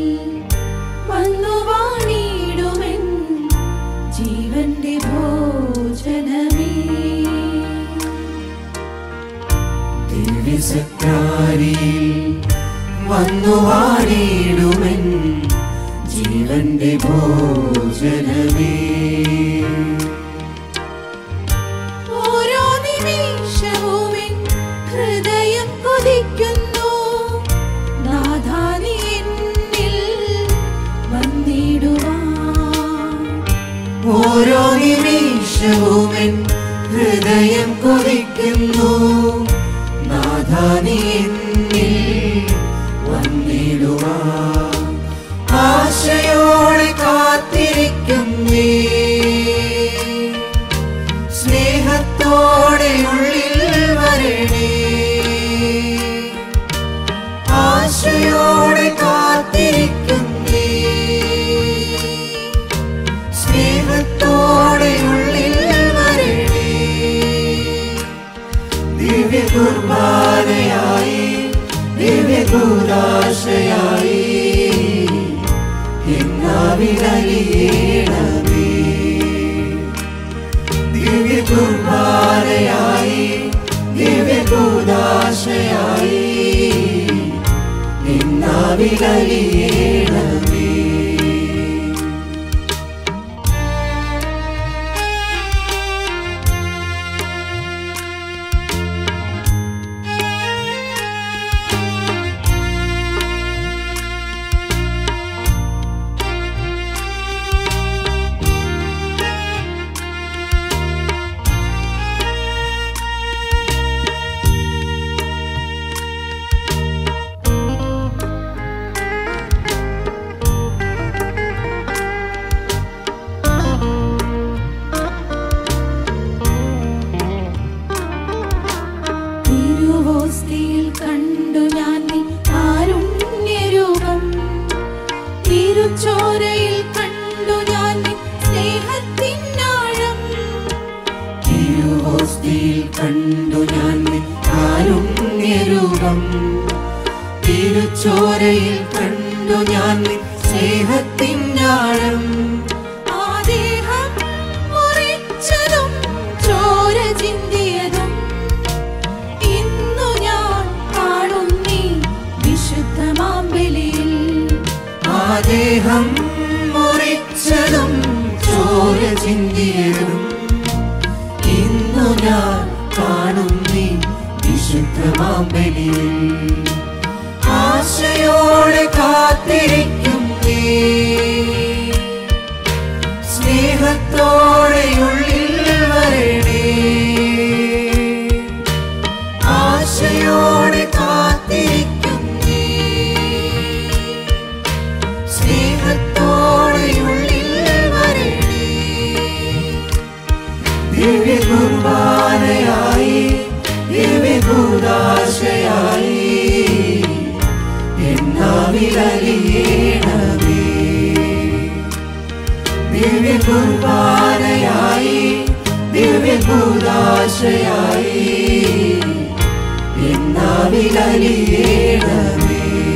വന്നു വാണിടുമെൻ ജീവന്റെ ഭോജനമേ. ദിവ്യസക്രാരിയിൽ വന്നു വാണിടുമെൻ ജീവന്റെ ഭോജനമേ. ഓരോ നിമിഷവും എൻ ഹൃദയം കൊതിക്കുന്നു, നാഥാ നീ എന്നിൽ വന്നിടുവാൻ. ഓരോ നിമിഷവും എൻ ഹൃദയം കൊതിക്കുന്നു, നാഥാ നീ എന്നിൽ വന്നിടുവാൻ. ആശയോടെ കാത്തിരിക്കുന്നേ, സ്നേഹത്തോടെ ഉള്ളിൽ വരണേ. ആശയോടെ കാത്തിരിക്കുന്നേ, സ്നേഹത്തോടെ ഉള്ളിൽ വരണേ. ദിവ്യകുർബാനയായി ദിവ്യകൂദാശയായി എന്നാവിലലിയേണമേ. ദിവ്യകുർബാനയായി ദിവ്യകൂദാശയായി എന്നാവിലലിയേണമേ. തിരുവോസ്തിയിൽ കണ്ടു ഞാൻ നീ കാരുണ്യരൂപം, തിരുച്ചോരയിൽ കണ്ടു ഞാൻ നീ സ്നേഹത്തിനാഴം. തിരുവോസ്തിയിൽ കണ്ടു ഞാൻ നിൻ കാരുണ്യരൂപം, തിരുച്ചോരയിൽ കണ്ടു ഞാൻ നിൻ സ്നേഹത്തിനാഴം. ആ ദേഹം മുറിച്ചതും ചോര ചിന്തിയതും ഇന്നു ഞാൻ കാണുന്നീ വിശുദ്ധമാം ബലിയിൽ. ആ ദേഹം മുറിച്ചതും ചോര ചിന്തിയതും ഇന്നു ഞാൻ കാണുന്നീ വിശുദ്ധമാം ബലിയിൽ. ആശയോടെ കാത്തിരിക്കുന്നേ, സ്നേഹത്തോടെ ഉള്ളിൽ വരണേ. ആശയോടെ കാത്തിരിക്കുന്നേ, സ്നേഹത്തോടെ ഉള്ളിൽ വരണേ. ദിവ്യകുർബാനയായി ദിവ്യകൂദാശയായി എന്നാവിലലിയേണമേ. ദിവ്യകുർബാനയായി ദിവ്യകൂദാശയായി എന്നാവിലലിയേണമേ.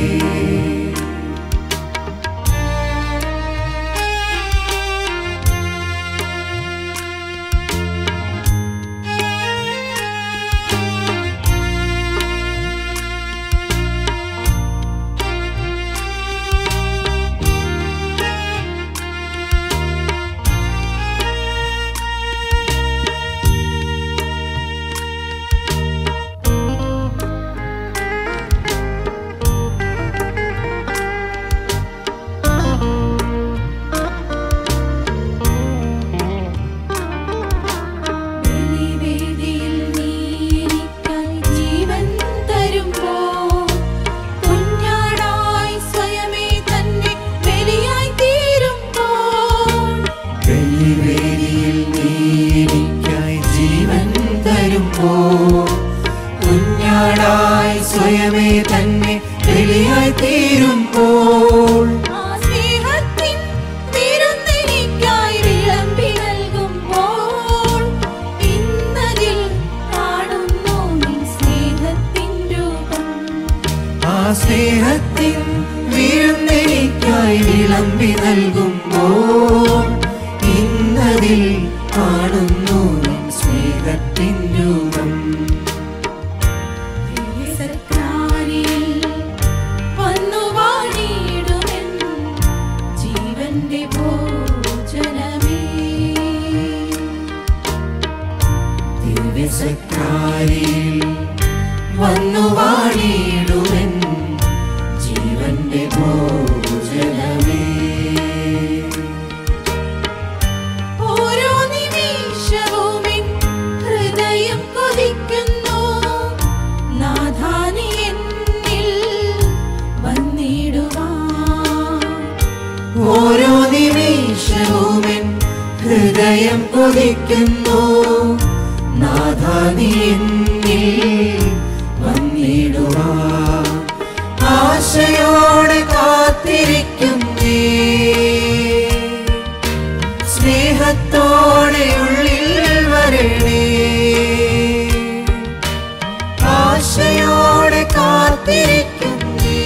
ബലിവേദിയിൽ നീ എനിക്കായി ജീവൻ തരുമ്പോൾ, കുഞ്ഞാടായി സ്വയമേ തന്നെ ബലിയായി തീരുമ്പോൾ. ബലിവേദിയിൽ നീ എനിക്കായി ജീവൻ തരുമ്പോൾ, കുഞ്ഞാടായി സ്വയമേ തന്നെ ബലിയായി തീരുമ്പോൾ. ആ സ്നേഹത്തിൻ വിരുന്നെനിക്കായി വിളമ്പി നൽകുമ്പോൾ, ഇന്നതിൽ കാണുന്നു നിൻ സ്നേഹത്തിൻ രൂപം. ആ സ്നേഹത്തിൻ വിരുന്നെനിക്കായി എനിക്കായി വിളമ്പി നൽകുമ്പോൾ ഇന്നതിൽ കാണുന്നു നിൻ സ്നേഹത്തിൻ രൂപം. വന്നു വാണിടുമെൻ ജീവന്റെ ഭോജനമേ. ദിവ്യസക്രാരിയിൽ വന്നു വാണിടുമെൻ ജീവന്റെ ഭോജനമേ. ഓരോ നിമിഷവും എൻ ഹൃദയം കൊതിക്കുന്നു നാഥാ നീ എന്നിൽ വന്നിടുവാൻ. ഓരോ നിമിഷവും എൻ ഹൃദയം കൊതിക്കുന്നു നാഥാ നീ എന്നിൽ വന്നിടുവാൻ. ആശയോടെ കാത്തിരിക്കുന്നേ, സ്നേഹത്തോടെ ഉള്ളിൽ വരണേ. ആശയോടെ കാത്തിരിക്കുന്നേ,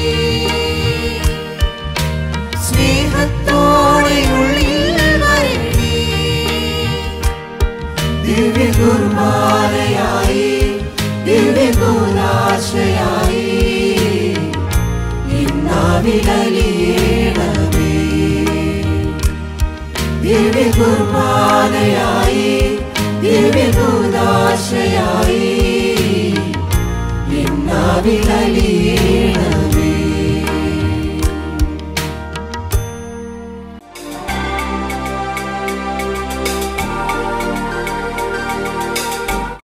സ്നേഹത്തോടെ ഉള്ളിൽ വരണേ. ദിവ്യകുർബാന